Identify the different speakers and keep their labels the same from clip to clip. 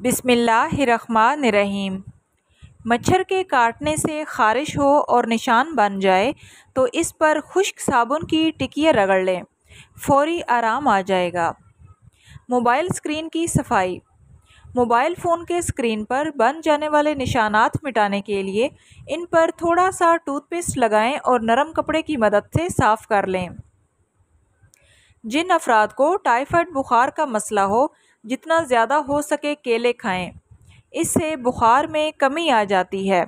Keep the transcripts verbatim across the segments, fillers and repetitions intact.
Speaker 1: बिस्मिल्लाहिर्रहमानिर्रहीम। मच्छर के काटने से ख़ारिश हो और निशान बन जाए तो इस पर खुश्क साबुन की टिकिया रगड़ लें, फौरी आराम आ जाएगा। मोबाइल स्क्रीन की सफाई। मोबाइल फ़ोन के स्क्रीन पर बन जाने वाले निशानात मिटाने के लिए इन पर थोड़ा सा टूथपेस्ट लगाएं और नरम कपड़े की मदद से साफ़ कर लें। जिन अफराद को टाइफाइड बुखार का मसला हो, जितना ज़्यादा हो सके केले खाएं, इससे बुखार में कमी आ जाती है।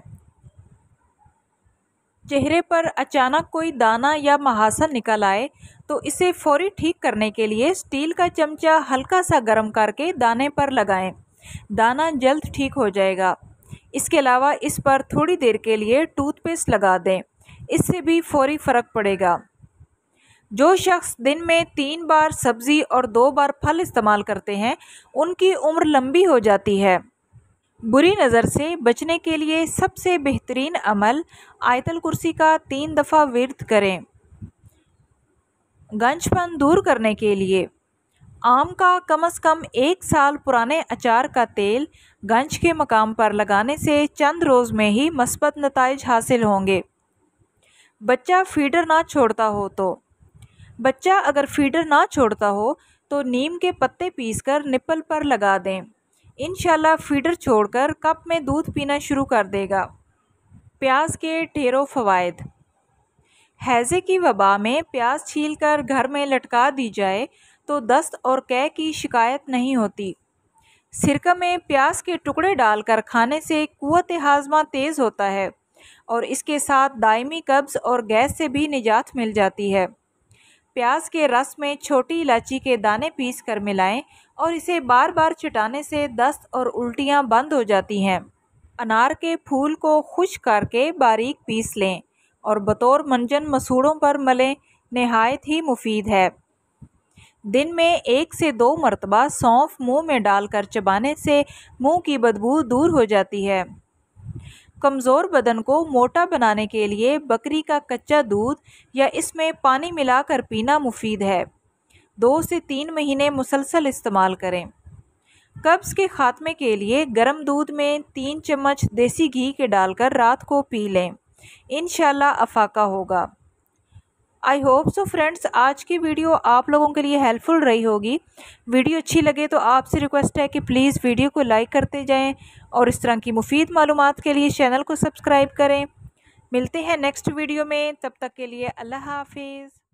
Speaker 1: चेहरे पर अचानक कोई दाना या महासन निकल आए तो इसे फौरी ठीक करने के लिए स्टील का चमचा हल्का सा गर्म करके दाने पर लगाएं, दाना जल्द ठीक हो जाएगा। इसके अलावा इस पर थोड़ी देर के लिए टूथपेस्ट लगा दें, इससे भी फौरी फ़र्क पड़ेगा। जो शख्स दिन में तीन बार सब्ज़ी और दो बार फल इस्तेमाल करते हैं, उनकी उम्र लंबी हो जाती है। बुरी नज़र से बचने के लिए सबसे बेहतरीन अमल आयतल कुर्सी का तीन दफ़ा विर्द करें। गंजपन दूर करने के लिए आम का कम से कम एक साल पुराने अचार का तेल गंज के मकाम पर लगाने से चंद रोज़ में ही मस्बत नताइज हासिल होंगे। बच्चा फीडर ना छोड़ता हो तो बच्चा अगर फीडर ना छोड़ता हो तो नीम के पत्ते पीसकर निप्पल पर लगा दें, इंशाल्लाह फीडर छोड़कर कप में दूध पीना शुरू कर देगा। प्याज के ढेरों फ़वाइद। हैज़े की वबा में प्याज छीलकर घर में लटका दी जाए तो दस्त और कै की शिकायत नहीं होती। सिरका में प्याज के टुकड़े डालकर खाने से कुव्वत हाज़मा तेज़ होता है और इसके साथ दायमी कब्ज़ और गैस से भी निजात मिल जाती है। प्याज के रस में छोटी इलायची के दाने पीस कर मिलाएं और इसे बार बार चटाने से दस्त और उल्टियां बंद हो जाती हैं। अनार के फूल को खुश्क करके बारीक पीस लें और बतौर मंजन मसूड़ों पर मलें, नहायत ही मुफीद है। दिन में एक से दो मरतबा सौंफ मुंह में डालकर चबाने से मुंह की बदबू दूर हो जाती है। कमज़ोर बदन को मोटा बनाने के लिए बकरी का कच्चा दूध या इसमें पानी मिलाकर पीना मुफीद है। दो से तीन महीने मुसलसल इस्तेमाल करें। कब्ज़ के खात्मे के लिए गर्म दूध में तीन चम्मच देसी घी के डालकर रात को पी लें, इंशाल्लाह अफाका होगा। आई होप सो फ्रेंड्स, आज की वीडियो आप लोगों के लिए हेल्पफुल रही होगी। वीडियो अच्छी लगे तो आपसे रिक्वेस्ट है कि प्लीज़ वीडियो को लाइक करते जाएं और इस तरह की मुफीद मालूमात के लिए चैनल को सब्सक्राइब करें। मिलते हैं नेक्स्ट वीडियो में, तब तक के लिए अल्लाह हाफिज़।